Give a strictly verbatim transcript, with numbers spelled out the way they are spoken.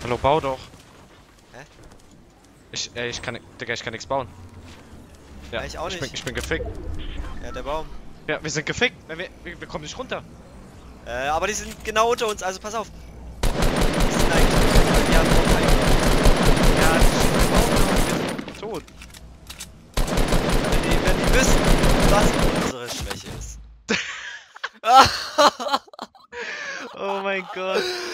Hallo, bau doch. Hä? Ich, ey, ich kann, Digga, ich kann nichts bauen. Ja, Ja, ich auch ich nicht. bin, ich bin gefickt. Ja, der Baum. Ja, wir sind gefickt. Wir, wir, wir kommen nicht runter. Äh, aber die sind genau unter uns, also pass auf. Die sind eigentlich. Die haben auch einen. Ja, das ist tot. Wenn die, wenn die wissen, was unsere Schwäche ist. Oh mein Gott.